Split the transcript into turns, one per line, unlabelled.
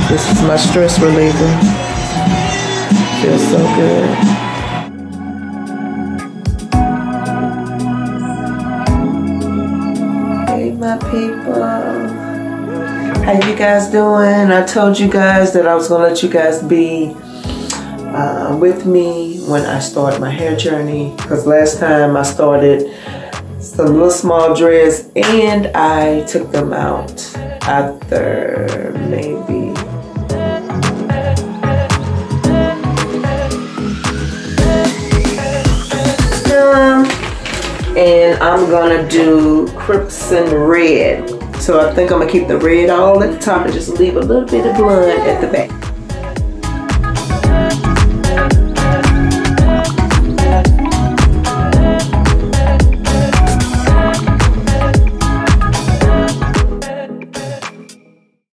This is my stress reliever. Feels so good. Hey my people. How you guys doing? I told you guys that I was gonna let you guys be with me when I start my hair journey, because last time I started some little small dreads and I took them out after maybe and I'm gonna do crimson red. So I think I'm gonna keep the red all at the top and just leave a little bit of blonde at the back.